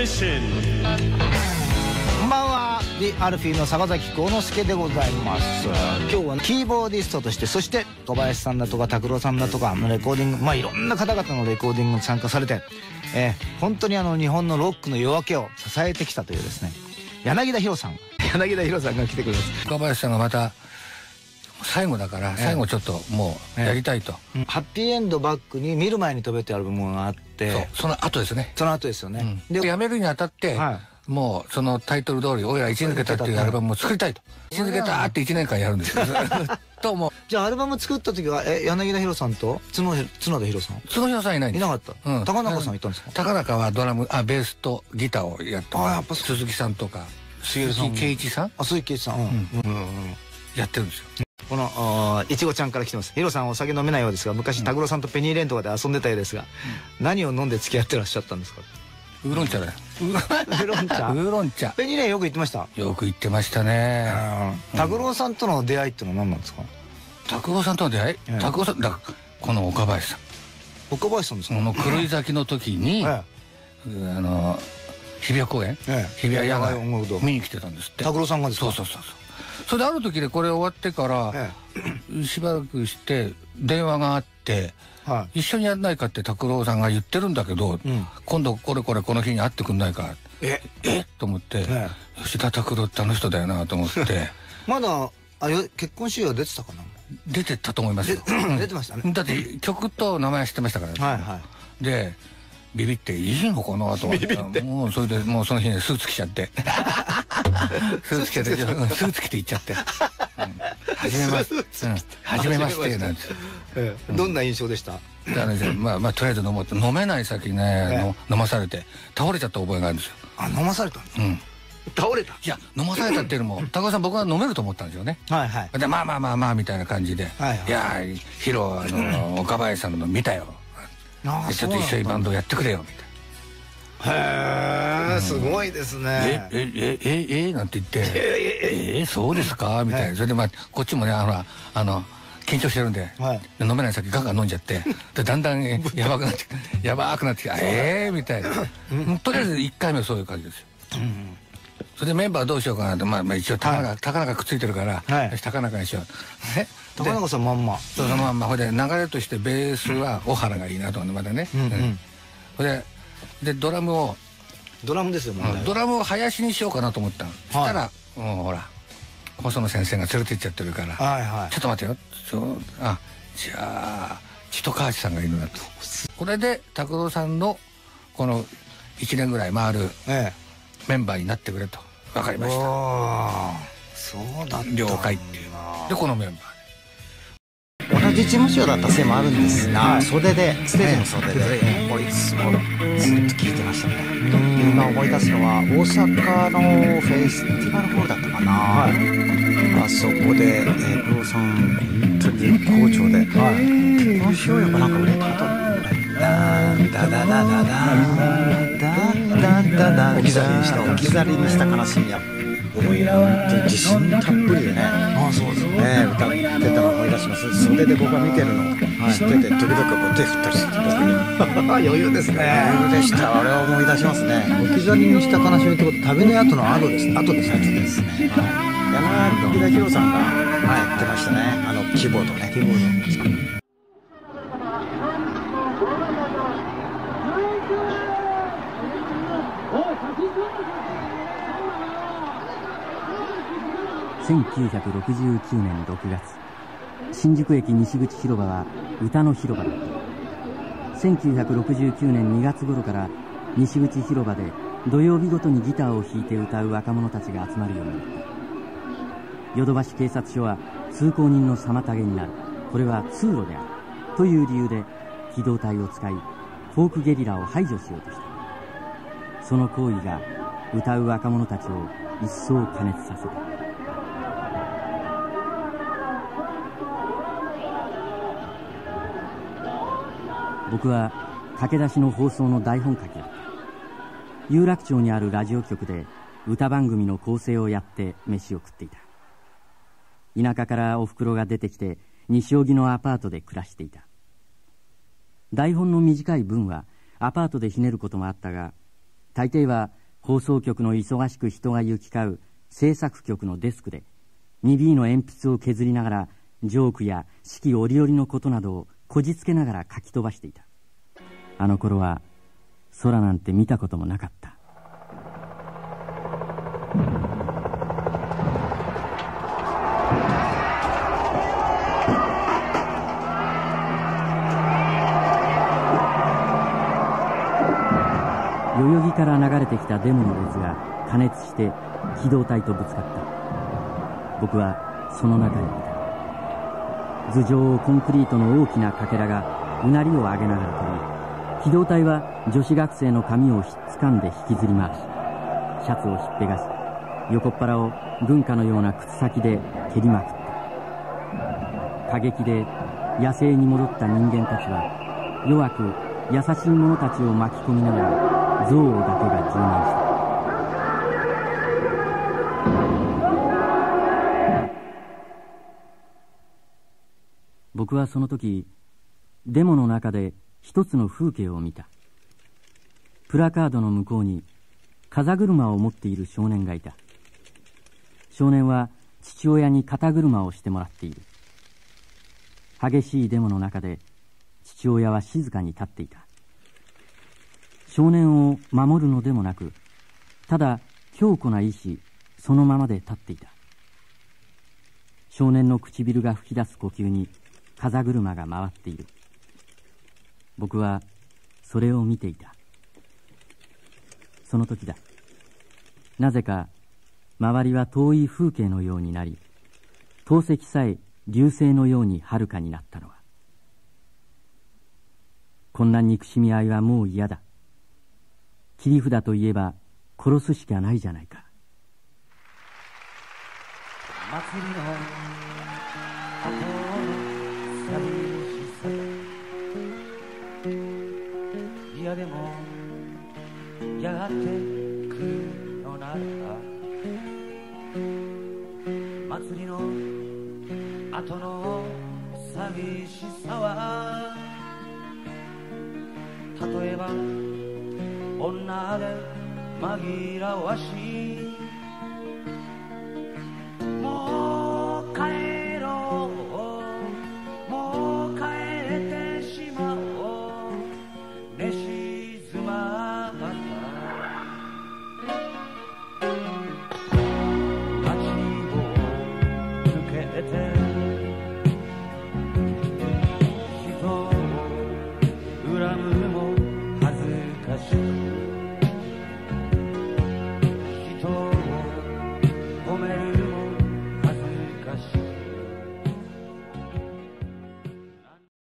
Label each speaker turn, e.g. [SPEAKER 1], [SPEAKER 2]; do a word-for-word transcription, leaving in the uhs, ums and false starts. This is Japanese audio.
[SPEAKER 1] Transmission。
[SPEAKER 2] こんばんは、ディアルフィーの坂崎幸之助でございます。今日はキーボーディストとして、そして小林さんだとか拓郎さんだとかレコーディング、まあいろんな方々のレコーディングに参加されて、えー、本当にあの日本のロックの夜明けを支えてきたというですね、柳田博さん柳田博さんが来てくれます。
[SPEAKER 3] 小林さんがまた最後だから、最後ちょっともうやりたいと、
[SPEAKER 2] ええ、ハッピーエンドバックに見る前に飛べってアルバムがあって、
[SPEAKER 3] そう、その後ですね。
[SPEAKER 2] その後ですよね、
[SPEAKER 3] うん、で辞めるにあたって、はい、もうそのタイトル通り「おいら生き抜けた」っていうアルバムを作りたいと。生き抜けたっていちねんかんやるんですよともう
[SPEAKER 2] じゃあアルバム作った時はえ柳田博さんと角角田博さん
[SPEAKER 3] 角田さんいないんです。
[SPEAKER 2] いなかった、うん、高中さんいたんですか。
[SPEAKER 3] 高中はドラムあベースとギターをやって、あやっぱ鈴木さんとか鈴木圭一さん、
[SPEAKER 2] あ鈴木圭一さん、うんうんうん、
[SPEAKER 3] やってるんですよ。
[SPEAKER 2] このいちごちゃんから来てます。ヒロさんお酒飲めないようですが、昔拓郎さんとペニーレンとかで遊んでたようですが、うん、何を飲んで付き合ってらっしゃったんですか。
[SPEAKER 3] ウーロン茶だよ。
[SPEAKER 2] ウーロン茶。ウ
[SPEAKER 3] ーロン茶。
[SPEAKER 2] ペニーレンよく行ってました。
[SPEAKER 3] よく行ってましたね。
[SPEAKER 2] 拓郎さんとの出会いってのは何なんですか。
[SPEAKER 3] 拓郎さんとの出会い？拓郎さんだこの岡林さん。
[SPEAKER 2] 岡林さんですか。こ
[SPEAKER 3] の狂い咲きの時にあの日比谷公園、日比谷野外見に来てたんですって。
[SPEAKER 2] 拓郎さんがですか。
[SPEAKER 3] そうそうそうそう。それである時でこれ終わってからしばらくして電話があって。はい、一緒にやらないかって拓郎さんが言ってるんだけど、うん、今度これこれこの日に会ってくんないかええと思って、ね、吉田拓郎ってあの人だよなと思って
[SPEAKER 2] まだあよ結婚資料出てたかな。
[SPEAKER 3] 出てたと思いますよ
[SPEAKER 2] 出てましたね。
[SPEAKER 3] だって曲と名前は知ってましたからね。はい、はい、でビビっていいのかなと思ってもうそれでもうその日にスーツ着ちゃってスーツ着てスーツ着て行っちゃってはじめましてはじめましてなんですよ。
[SPEAKER 2] どんな印象でした。
[SPEAKER 3] まあまあとりあえず飲もうと飲めない先ね飲まされて倒れちゃった覚えがあるんですよ。
[SPEAKER 2] あ飲まされたんですか。倒れた。
[SPEAKER 3] いや飲まされたっていうのも高橋さん僕は飲めると思ったんですよね。はいはい。でまあまあまあまあみたいな感じでいやヒロあの岡林さんの見たよ。ちょっと一緒にバンドやってくれよみたいな。
[SPEAKER 2] へえすごいですね。
[SPEAKER 3] えええええなんて言ってええそうですかみたいな。それでまあこっちもねあのあの緊張してるんで飲めない酒ガンガン飲んじゃってでだんだんやばくなってやばくなってきてええみたいな。とりあえずいっかいめはそういう感じですよ。それでメンバーどうしようかなってまあ一応高中高中くっついてるから高中にしよう。
[SPEAKER 2] 高中さんまんま
[SPEAKER 3] そのまんま。ほいで流れとしてベースは小原がいいなと思ってまだね。ほいででドラムを
[SPEAKER 2] ドラムですよね。
[SPEAKER 3] ドラムを林にしようかなと思ったの。そしたらもうほら細野先生が連れて行っちゃってるからちょっと待てよあじゃあ千戸川内さんがいるなと。これで拓郎さんのこのいちねんぐらい回るメンバーになってくれと。分かりました。
[SPEAKER 2] そうだった。
[SPEAKER 3] 了解っていうでこのメンバー
[SPEAKER 4] 同じ事務所だったせいもあるんですが、袖でステージの袖でもういつもずっと聴いてましたね。今思い出すのは大阪のフェスティバルホールだったかな、あそこで拓郎さん本当に絶好調で結婚しようよかなんか売れた後ダダダダダダダダダ置き去りにした置き去りにした悲しみや本当に自信たっぷりでね、ああそうですね、歌ってたのを思い出します。袖で僕が見てるのを知ってて時々こう手振ったりして僕に余裕ですね。余裕でした。あれを思い出しますね。
[SPEAKER 2] 置き去りにした悲しみってこと旅の後の後です後ですね。
[SPEAKER 4] ですね。柳田博さんがやってましたね。あのキーボードね。キーボード。
[SPEAKER 5] せんきゅうひゃくろくじゅうきゅうねんろくがつ、新宿駅西口広場は歌の広場だった。せんきゅうひゃくろくじゅうきゅうねんにがつ頃から西口広場で土曜日ごとにギターを弾いて歌う若者たちが集まるようになった。ヨドバシ警察署は通行人の妨げになる、これは通路であるという理由で機動隊を使いフォークゲリラを排除しようとした。その行為が歌う若者たちを一層過熱させた。僕は駆け出しの放送の台本書きだった。有楽町にあるラジオ局で歌番組の構成をやって飯を食っていた。田舎からおふくろが出てきて西荻のアパートで暮らしていた。台本の短い文はアパートでひねることもあったが、大抵は放送局の忙しく人が行き交う制作局のデスクで にビー の鉛筆を削りながらジョークや四季折々のことなどをこじつけながら書き飛ばしていた。あの頃は空なんて見たこともなかった。代々木から流れてきたデモの列が加熱して機動隊とぶつかった。僕はその中へいた。頭上をコンクリートの大きなかけらがうなりを上げながら飛び、機動隊は女子学生の髪をひっつかんで引きずり回し、シャツをひっぺがし、横っ腹を軍歌のような靴先で蹴りまくった。過激で野生に戻った人間たちは弱く優しい者たちを巻き込みながら憎悪だけが充満した。僕はその時デモの中で一つの風景を見た。プラカードの向こうに風車を持っている少年がいた。少年は父親に肩車をしてもらっている。激しいデモの中で父親は静かに立っていた。少年を守るのでもなく、ただ強固な意志そのままで立っていた。少年の唇が吹き出す呼吸に風車が回っている。僕はそれを見ていた。その時だ。なぜか周りは遠い風景のようになり、透析さえ流星のように遥かになったのは。こんな憎しみ合いはもう嫌だ。切り札といえば殺すしかないじゃないか。祭りの後の寂しさ、嫌でもやってくるのなら、祭りの後の寂しさは、例えば女で紛らわしい